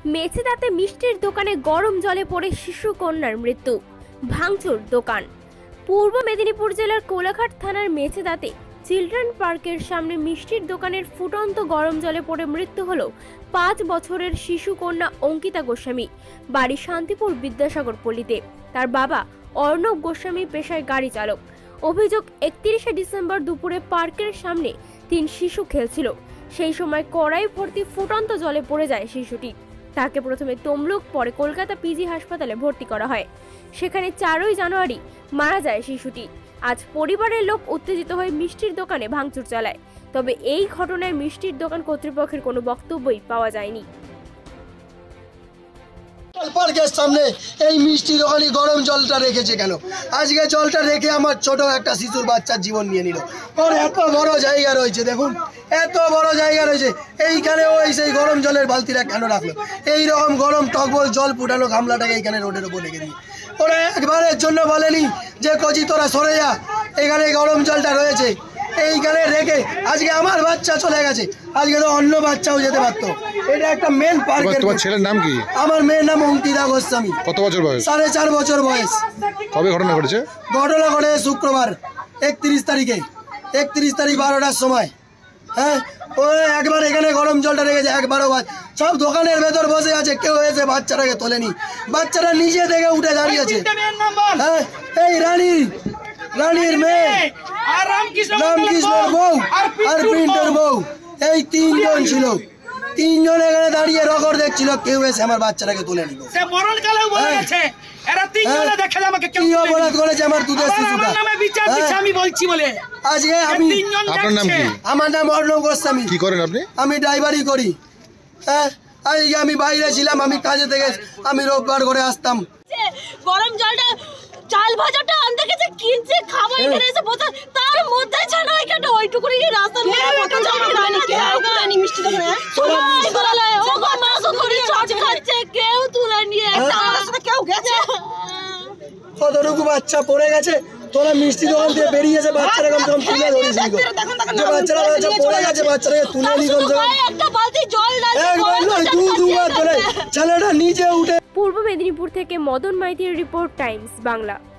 মেছেদাতে মিষ্টির দোকানে গরম জলে পড়ে শিশু কন্যার মৃত্যু, ভাঙচুর দোকান। পূর্ব মেদিনীপুর জেলার কোলাঘাট থানার মেছেদাতে চিলড্রেন পার্কের সামনে মিষ্টির দোকানের ফুটন্ত গরম জলে পড়ে মৃত্যু হলো 5 বছরের শিশু কন্যা অঙ্কিতা গোস্বামী। বাড়ি শান্তিপুর বিদ্যাসাগর পল্লীতে। তার বাবা অর্ণব গোস্বামী পেশায় গাড়ি চালক। অভিযোগ, 31শে ডিসেম্বর দুপুরে পার্কের সামনে 3 শিশু খেলছিল। সেই সময় কড়াই ভর্তি ফুটন্ত জলে পড়ে যায় শিশুটি। তাকে প্রথমে তমলুক, পরে কলকাতা পিজি হাসপাতালে ভর্তি করা হয়। সেখানে 4ই জানুয়ারি মারা যায় শিশুটি। আজ পরিবারের লোক উত্তেজিত হয়ে মিষ্টির দোকানে ভাঙচুর চালায়। তবে এই ঘটনায় মিষ্টির দোকান কর্তৃপক্ষের কোনো বক্তব্যই পাওয়া যায়নি। পার্কের সামনে এই মিষ্টি দোকানি গরম জলটা রেখেছে কেন? আজকে জলটা রেখে আমার ছোট একটা শিশুর বাচ্চার জীবন নিয়ে নিল। ওর এত বড় জায়গা রয়েছে, দেখুন এত বড় জায়গা রয়েছে, এইখানে ওই সেই গরম জলের বালতিটা কেন রাখলো? এইরকম গরম টকবল জল ফুটানো গামলাটাকে এইখানে রোডের ওপর রেখে দিই। ওরা একবারের জন্য বলেনি যে কচি তোরা সরে যা, এখানে গরম জলটা রয়েছে এইখানে রেখে আজকে আমার বাচ্চা চলে গেছে, আজকে তো অন্য বাচ্চাও যেতে পারতো। এটা একটা মেন পার্ক। তোমার ছেলের নাম কি? আমার মেয়ের নাম অঙ্কিতা গোস্বামী। কত বছর বয়স? 4.5 বছর বয়স। কবে ঘটনা ঘটেছে? ঘটনা ঘটেছে শুক্রবার 31 তারিখে, 31 তারিখ 12টার সময়। হ্যাঁ, ও একবার এখানে গরম জলটা রেখেছে, একবারও সব দোকানের ভেতর বসে আছে, কেউ এসে বাচ্চাটাকে তোলেনি। বাচ্চারা নিজে থেকে উঠে দাঁড়িয়েছে। হ্যাঁ, এই রানীর মেয়ে, রামকৃষ্ণর বউ আর প্রিন্টের বউ, এই 3 জন ছিল। 3 জন এখানে দাঁড়িয়ে রকর দেখছিল, কেউ এসে আমার বাচ্চাটাকে তুলে নিল। আমার নাম অর্ণব গোস্বামী। কি করেন আপনি? আমি ড্রাইভারি করি। হ্যাঁ, আজকে আমি বাইরে ছিলাম, আমি কাজে থেকে আমি রোববার করে আসতাম। গরম জলটা চাল ভাজাটা আনতে গেছে, কিনছে খাবার এখানে এসে বসে, তার মধ্যে ছানা এখানে ওইটুকুনি রাস্তার মধ্যে মতো জল রানি রানি মিষ্টি দোকানে সবাই বলালে ও গো মাছ ধরে চাট খাচ্ছে, কেউ তুলে নিয়ে একটা আমার সাথে কেউ গেছে। কতটুকু বাচ্চা পড়ে গেছে, তোরা মিষ্টি দোকান থেকে বেরিয়েছে, বাচ্চারা কম কম তুলে ধরিস নি। যে বাচ্চারা পড়ে গেছে, বাচ্চাটাকে তুলে নি কম কম একটা বালতি জল দাও, একবার নয় দুবার করে ছেলেটা নিচে উঠে। পূর্ব মেদিনীপুর থেকে মদন মাইতির রিপোর্ট, টাইমস বাংলা।